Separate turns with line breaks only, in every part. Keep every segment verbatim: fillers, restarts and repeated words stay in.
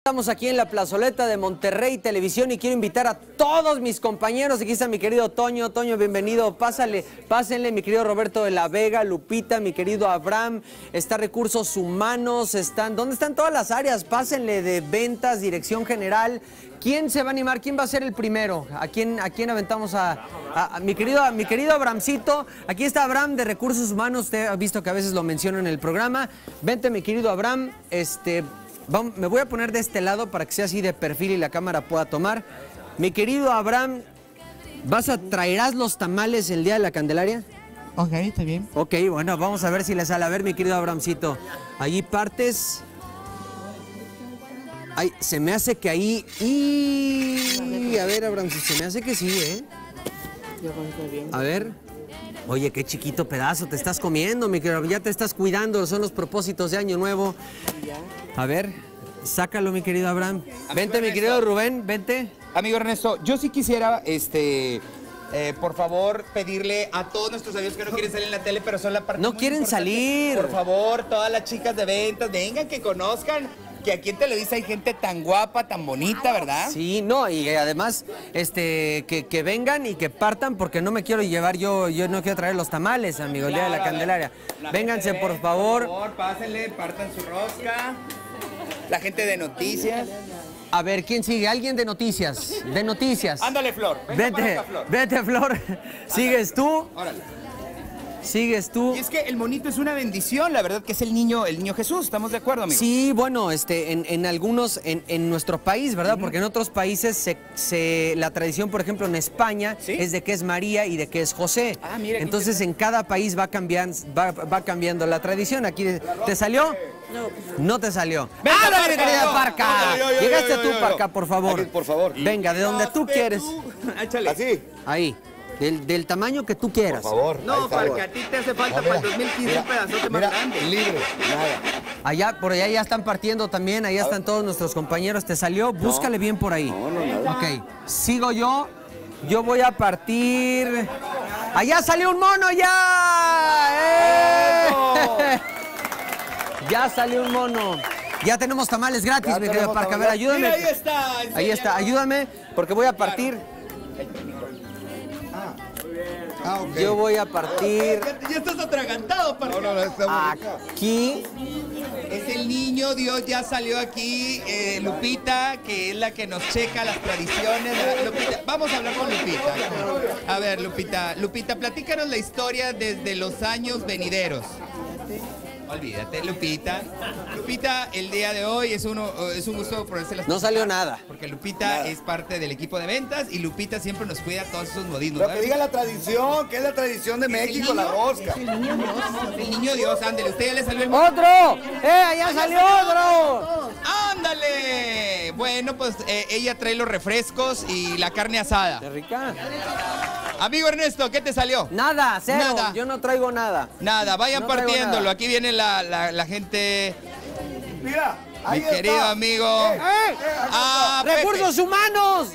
Estamos aquí en la plazoleta de Monterrey Televisión y quiero invitar a todos mis compañeros. Aquí está mi querido Toño. Toño, bienvenido. Pásale, pásenle, mi querido Roberto de la Vega, Lupita, mi querido Abraham. Está Recursos Humanos, están... ¿Dónde están todas las áreas? Pásenle de ventas, dirección general. ¿Quién se va a animar? ¿Quién va a ser el primero? ¿A quién, a quién aventamos a, a, a mi querido, a mi querido Abrahamcito? Aquí está Abraham de Recursos Humanos. Usted ha visto que a veces lo menciono en el programa. Vente, mi querido Abraham. Este... Vamos, me voy a poner de este lado para que sea así de perfil y la cámara pueda tomar. Mi querido Abraham, ¿vas a traerás los tamales el día de la Candelaria?
Ok, está bien.
Ok, bueno, vamos a ver si le sale. A ver, mi querido Abrahamcito, allí partes. Ay, se me hace que ahí... Y... A ver, Abrahamcito, se me hace que sí, ¿eh? A ver... Oye, qué chiquito pedazo te estás comiendo, mi querido. Ya te estás cuidando, son los propósitos de Año Nuevo. A ver, sácalo, mi querido Abraham. Amigo vente, Ernesto. Mi querido Rubén, vente.
Amigo Ernesto, yo sí quisiera, este, eh, por favor, pedirle a todos nuestros amigos que no quieren salir en la tele, pero son la parte
No
muy
quieren
importante.
salir.
Por favor, todas las chicas de ventas, vengan, que conozcan que aquí en Televisa hay gente tan guapa, tan bonita, ¿verdad?
Sí, no, y además, este, que, que vengan y que partan, porque no me quiero llevar yo, yo no quiero traer los tamales, amigo, el día de la Candelaria. La Vénganse, por ventas, favor.
Por favor, pásenle, partan su rosca. La gente de noticias.
A ver, ¿quién sigue? ¿Alguien de noticias? De noticias.
Ándale, Flor. Venga
vete,
acá, Flor.
Vete, Flor. ¿Sigues tú?
Órale.
¿Sigues tú?
Y es que el monito es una bendición, la verdad que es el niño, el niño Jesús, ¿estamos de acuerdo, amigo?
Sí, bueno, este, en, en algunos, en, en nuestro país, ¿verdad? Uh-huh. Porque en otros países se, se, la tradición, por ejemplo, en España, ¿sí? Es de que es María y de que es José. Ah, mira, entonces en cada país va cambiando, va, va cambiando la tradición. Aquí, ¿te salió? No. No te salió. ¡Ándale, mi querida Parca! Llegaste tú, Parca, por favor.
Aquí, por favor.
Venga, de donde tú quieres.
Échale.
Así.
Ahí. Del, del tamaño que tú quieras.
Por favor.
No, para que a ti te hace falta, no, para el dos mil quince mira, un pedazote más grande.
Libre, nada.
Allá, por allá ya están partiendo también, allá están todos nuestros compañeros. ¿Te salió? No. Búscale bien por ahí.
No, no, nada.
Ok, sigo yo. Yo voy a partir... ¡Allá salió un mono ya! ¡Eh! Ya salió un mono. Ya tenemos tamales gratis, ya mi querida Parca. A ver, ayúdame.
Mira, ahí está.
Ahí está, ayúdame, porque voy a partir...
Ah, okay.
Yo voy a partir...
Ya, ya estás atragantado, Parca.
No, no, no, está
aquí.
Es el niño Dios, ya salió aquí. Eh, Lupita, que es la que nos checa las tradiciones. Lupita, vamos a hablar con Lupita. A ver, Lupita. Lupita, platícanos la historia desde los años venideros. Olvídate, Lupita. Lupita, el día de hoy es, uno, es un gusto ponerse las...
No salió nada.
Porque Lupita nada. Es parte del equipo de ventas y Lupita siempre nos cuida todos esos modismos.
Pero que diga la tradición, que es la tradición de México, la rosca.
El niño Dios, el niño Dios, ándale. ¿Usted ya le salió el...
¡Otro! ¡Eh, allá salió otro!
¡Ándale! Bueno, pues eh, ella trae los refrescos y la carne asada.
¡Qué rica!
Amigo Ernesto, ¿qué te salió?
Nada, cero.
Nada.
Yo no traigo nada.
Nada, vayan
no
partiéndolo.
Nada.
Aquí viene la, la, la gente.
Mira,
mi querido
está.
amigo.
¡Eh! ¡Eh!
Ah,
¡Recursos Humanos!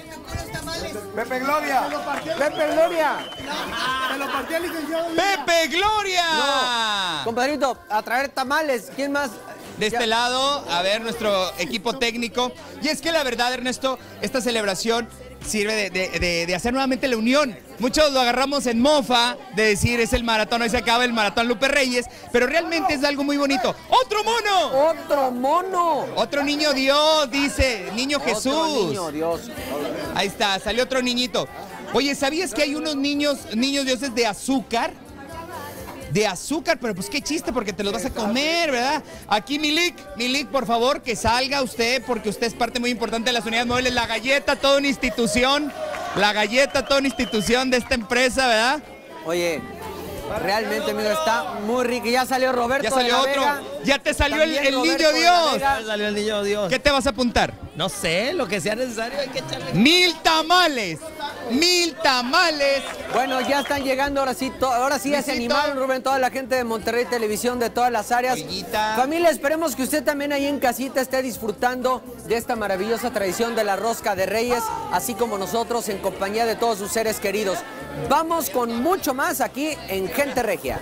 Pepe Gloria.
Pepe Gloria.
Se lo partió el licenciado.
Pepe Gloria.
No, compadrito, a traer tamales. ¿Quién más?
De este lado, a ver, nuestro equipo técnico. Y es que la verdad, Ernesto, esta celebración sirve de, de, de, de hacer nuevamente la unión. Muchos lo agarramos en mofa, de decir es el maratón, hoy se acaba el maratón Lupe Reyes, pero realmente es algo muy bonito. ¡Otro mono!
¡Otro mono!
Otro niño Dios, dice, niño Jesús.
Otro niño Dios.
Ahí está, salió otro niñito. Oye, ¿sabías que hay unos niños, niños dioses de azúcar? De azúcar, pero pues qué chiste, porque te los vas a comer, ¿verdad? Aquí Milik, Milik, por favor, que salga usted, porque usted es parte muy importante de las unidades móviles. La galleta, toda una institución. La galleta, toda una institución de esta empresa, ¿verdad?
Oye, realmente, amigo, está muy rico. Ya salió Roberto.
Ya salió otro.
Vega.
Ya te salió el, el niño Dios.
Ya salió el niño Dios.
¿Qué te vas a apuntar?
No sé, lo que sea necesario hay que echarle.
Mil tamales. Mil tamales.
Bueno, ya están llegando, ahora sí, ahora sí ya se animaron, Rubén, toda la gente de Monterrey Televisión, de todas las áreas.
Ollita.
Familia, esperemos que usted también ahí en casita esté disfrutando de esta maravillosa tradición de la rosca de Reyes, así como nosotros en compañía de todos sus seres queridos. Vamos con mucho más aquí en Gente Regia.